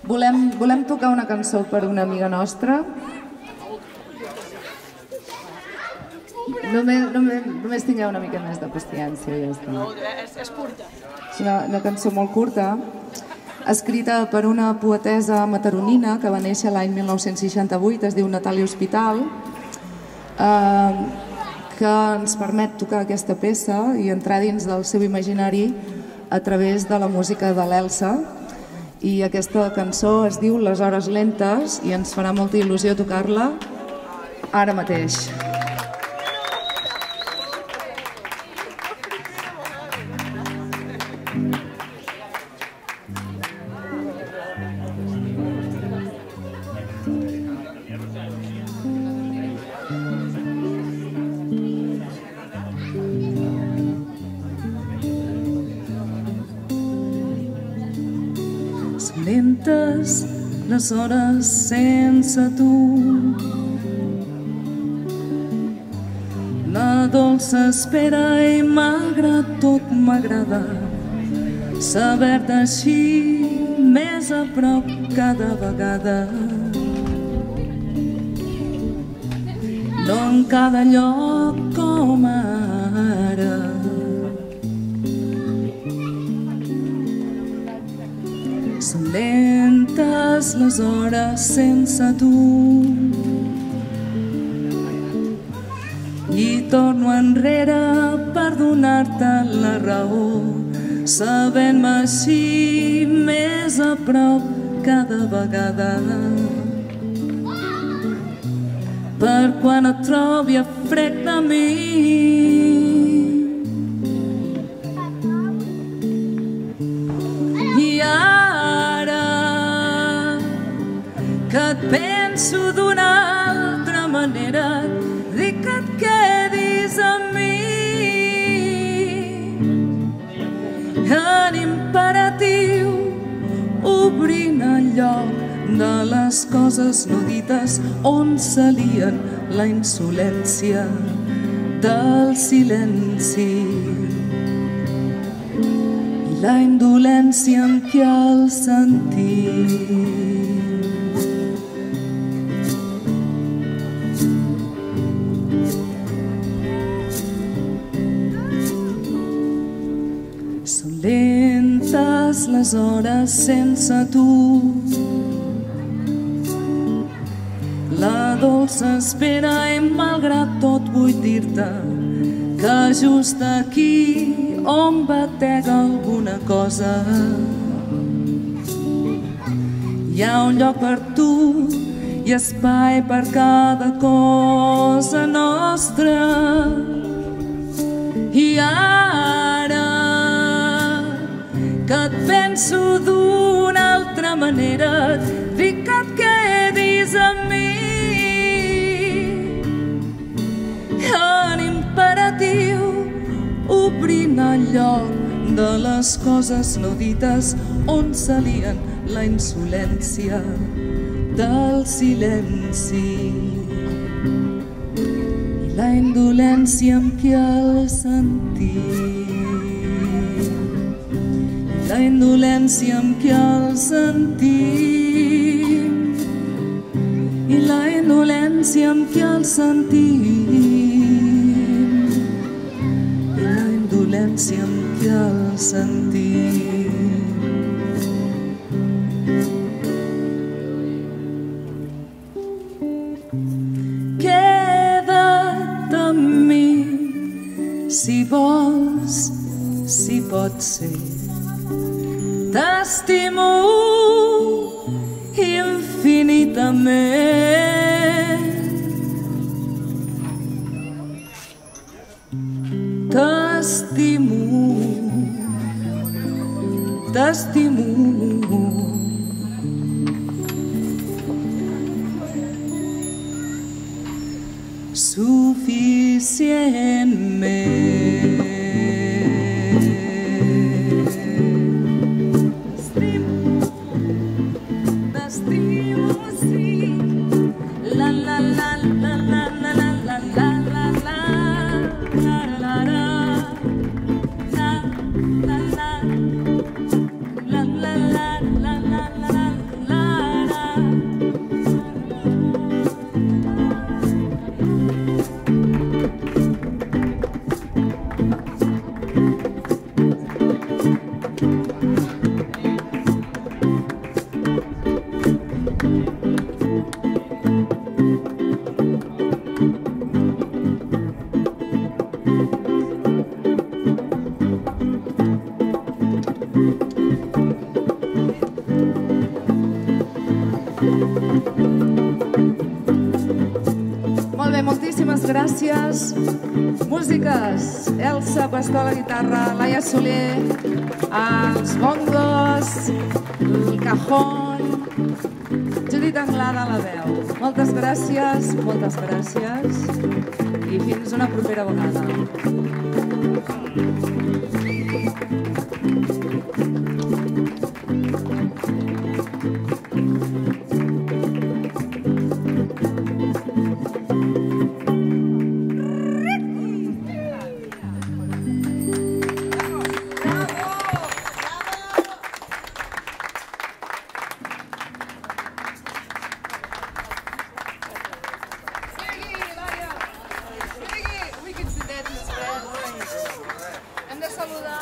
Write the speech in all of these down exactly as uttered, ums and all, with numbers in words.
Volem, volem tocar una cançó per una amiga nostra. Només, només, només tingueu una mica més de paciència i ja està. És curta. És una, una cançó molt curta, escrita per una poetessa mataronina que va néixer l'any mil nou-cents seixanta-vuit, es diu Natàlia Hospital, eh, que ens permet tocar aquesta peça i entrar dins del seu imaginari a través de la música de l'Elsa. I aquesta cançó es diu Les hores lentes i ens farà molta il·lusió tocar-la ara mateix. Lentes les hores sense tu, la dolça espera i malgrat tot m'agrada saber-te així més a prop cada vegada. No en cada lloc com ara. Són lentes les hores sense tu i torno enrere per donar-te la raó, sabent-me així més a prop cada vegada. Per quan et trobi a frec de mi, que et penso d'una altra manera, dic que et quedis amb mi. En imperatiu, obrint el lloc de les coses no dites on s'alien la insolència del silenci i la indolència amb què el sentim. Són lentes les hores sense tu, la dolça espera i malgrat tot vull dir-te que just aquí on batega alguna cosa hi ha un lloc per tu i espai per cada cosa nostra. I ara que et penso d'una altra manera, dic que et quedis amb mi. En imperatiu, obrint el lloc de les coses no dites on s'alien la insolència del silenci i la indolència amb què el sentim. La indolència amb què el sentim i la indolència amb què el sentim i la indolència amb què el sentim. Queda't amb mi si vols, si pot ser. T'estimo infinitament. T'estimo, t'estimo. Suficientment. La Molt bé, moltíssimes gràcies. Músiques, Elsa Pastor a la guitarra, Laia Soler, els bongos, el cajón, Judit Anglada a la veu. Moltes gràcies, moltes gràcies i fins una propera vegada. Hem de saludar.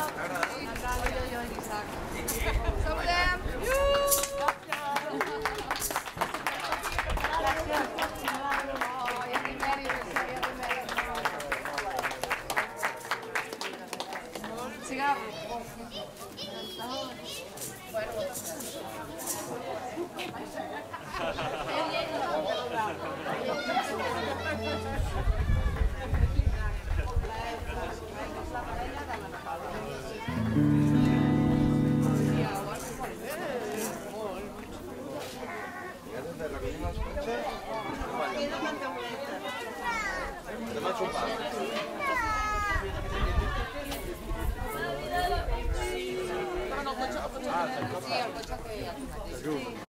Saludem. Sí, el cotxe que...